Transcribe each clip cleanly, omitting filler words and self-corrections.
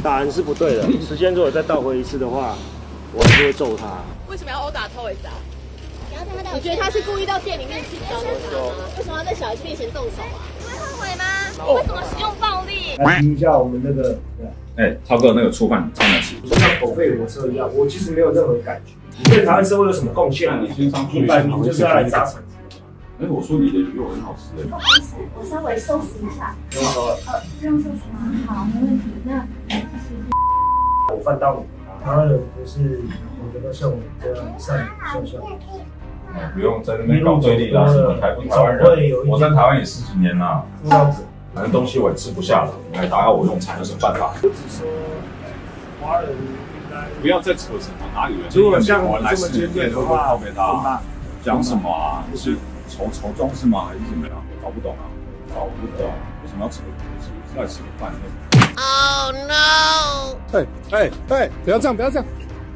答案是不对的。时间如果再倒回一次的话，我还是会揍他。 为什么要殴打 Toys 啊？你觉得他是故意到店里面去找我吗？为什么要在小孩子面前动手啊？你会后悔吗？为什么使用暴力？ 来听一下我们那个， 超哥那个触犯超难吃， 就像狗吠火车一样，我其实没有任何感觉。你对台湾社会有什么贡献？你摆明就是要来砸场子。 我说你的鱼肉很好吃的。 不好意思，我稍微收拾一下。 不用收了。 不用收拾吗？好，没问题。那我犯到你，台湾人不是我觉得像我这样善良孝孝。 不用在那边搞对立啦，什么台不台湾人，我在台湾也10几年啦，反正东西我也吃不下了，你还打扰我用餐有什么办法？ 我只说华人应该不要再扯什么哪里人， 如果像我这么坚决的话， 讲什么啊？是仇中是吗？还是怎么样？搞不懂啊，搞不懂，为什么要扯国籍？是来吃个饭的。 Oh no！ 不要这样，不要这样，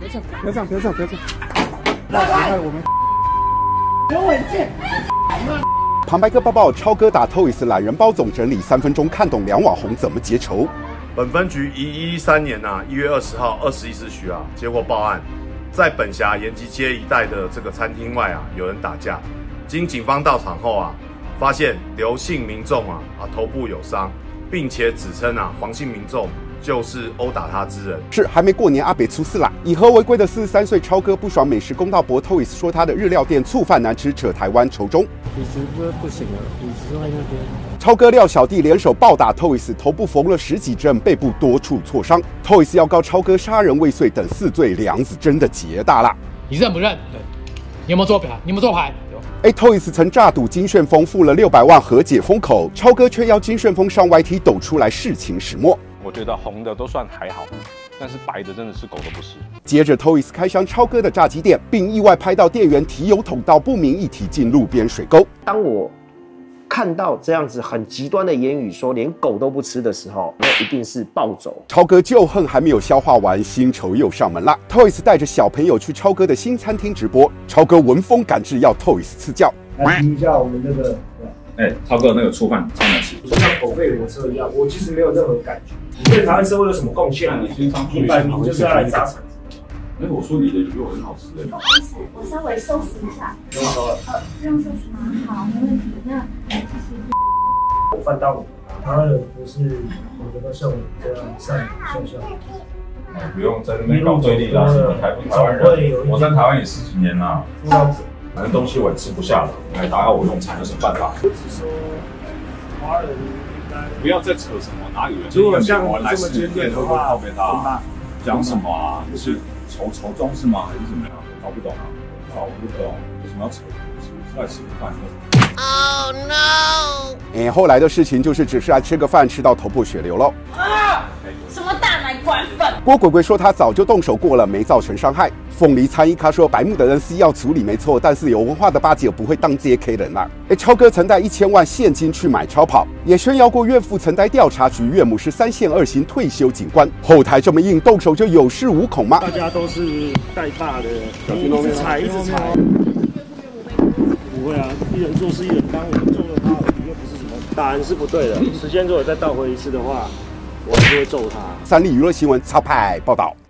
那害我们。有稳健。 旁白哥报报，超哥打 Toys 懒人包总整理3分钟，看懂两网红怎么结仇。 本分局1113年1月20号21时许接获报案，在本辖延吉街一带的这个餐厅外有人打架。经警方到场后发现刘姓民众头部有伤，并且指称黄姓民众就是殴打他之人。 是还没过年，阿北出事啦！以和为贵的43岁超哥不爽美食公道博 Toys 说他的日料店醋饭难吃，扯台湾仇中。 椅子不行了，椅子在那边。 超哥廖小弟联手暴打 Toys， 头部缝了10几针，背部多处挫伤。Toys 要告超哥杀人未遂等4罪，梁子真的结大了。 你认不认？对，你有没有做牌？你有没有做牌 ？Toys 曾诈赌金旋风，付了600万和解封口，超哥却要金旋风上 YT 抖出来事情始末。 我觉得红的都算还好，但是白的真的是狗都不是。 接着 Toys 开箱超哥的炸鸡店，并意外拍到店员提油桶到不明液体进路边水沟。 当我看到这样子很极端的言语，说连狗都不吃的时候，那一定是暴走。 超哥旧恨还没有消化完，新仇又上门啦。Toys 带着小朋友去超哥的新餐厅直播，超哥闻风赶至要 Toys 赐教。 来听一下我们那个， 超哥那个触犯超难吃， 就像狗吠火车一样，我其实没有任何感觉。你对台湾社会有什么贡献？你摆明就是要来砸场子。 我说你的鱼肉很好吃的。 不好意思，我稍微收拾一下。 不用收了。 不用收拾吗？好，没问题。那我犯到你，台湾人不是我觉得像我这样善良孝孝。 不用在那边搞对立啦，什么台不台湾人，我在台湾也10几年啦，反正东西我也吃不下了，你还打扰我用餐有什么办法？ 我只说华人应该不要再扯什么哪里人， 如果像我这么坚决的话， 讲什么啊？是仇中是吗？还是怎么样？搞不懂啊，搞不懂，为什么要扯国籍？是来吃个饭的。 Oh no！ 后来的事情就是只是来吃个饭，吃到头破血流了。 什么大奶管粉？ 郭鬼鬼说他早就动手过了，没造成伤害。凤梨参议咖说白目的人是要处理没错，但是有文化的八姐不会当这些 K 人啦。超哥曾带1000万现金去买超跑，也炫耀过岳父曾带调查局，岳母是3线2星退休警官。后台这么硬，动手就有恃无恐吗？ 大家都是带大的，一直踩。不会啊，一人做事一人当，我们揍了他，又不是什么。答案是不对的。时间如果再倒回一次的话，我还是会揍他。 三立娱乐新闻超派报道。